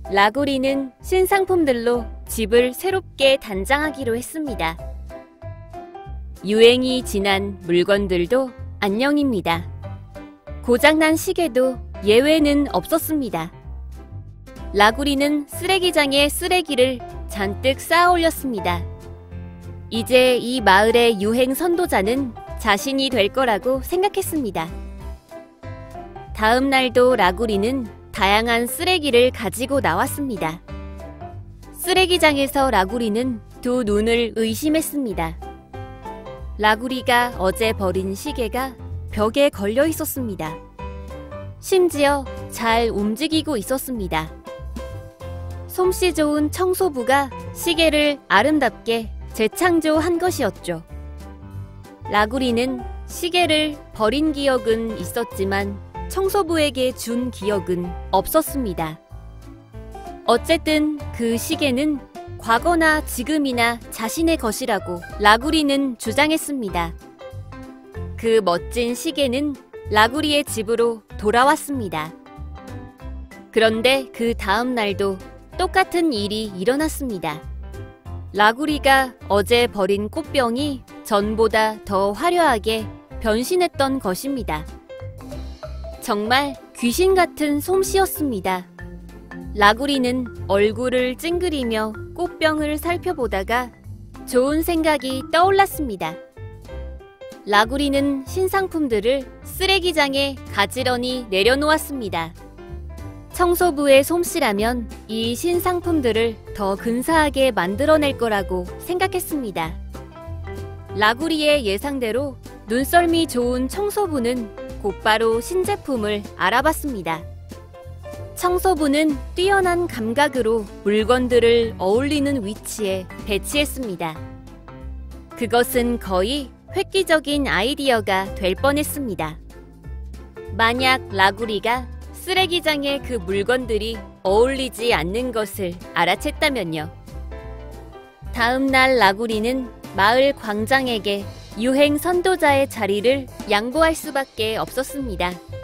라구리는 신상품들로 집을 새롭게 단장하기로 했습니다. 유행이 지난 물건들도 안녕입니다. 고장난 시계도 예외는 없었습니다. 라구리는 쓰레기장에 쓰레기를 잔뜩 쌓아 올렸습니다. 이제 이 마을의 유행 선도자는 자신이 될 거라고 생각했습니다. 다음 날도 라구리는 다양한 쓰레기를 가지고 나왔습니다. 쓰레기장에서 라구리는 두 눈을 의심했습니다. 라구리가 어제 버린 시계가 벽에 걸려 있었습니다. 심지어 잘 움직이고 있었습니다. 솜씨 좋은 청소부가 시계를 아름답게 재창조한 것이었죠. 라구리는 시계를 버린 기억은 있었지만 청소부에게 준 기억은 없었습니다. 어쨌든 그 시계는 과거나 지금이나 자신의 것이라고 라구리는 주장했습니다. 그 멋진 시계는 라구리의 집으로 돌아왔습니다. 그런데 그 다음 날도 똑같은 일이 일어났습니다. 라구리가 어제 버린 꽃병이 전보다 더 화려하게 변신했던 것입니다. 정말 귀신 같은 솜씨였습니다. 라구리는 얼굴을 찡그리며 꽃병을 살펴보다가 좋은 생각이 떠올랐습니다. 라구리는 신상품들을 쓰레기장에 가지런히 내려놓았습니다. 청소부의 솜씨라면 이 신상품들을 더 근사하게 만들어낼 거라고 생각했습니다. 라구리의 예상대로 눈썰미 좋은 청소부는 곧바로 신제품을 알아봤습니다. 청소부는 뛰어난 감각으로 물건들을 어울리는 위치에 배치했습니다. 그것은 거의 획기적인 아이디어가 될 뻔했습니다. 만약 라구리가 쓰레기장에 그 물건들이 어울리지 않는 것을 알아챘다면요. 다음 날 라구리는 마을 광장에게 유행 선도자의 자리를 양보할 수밖에 없었습니다.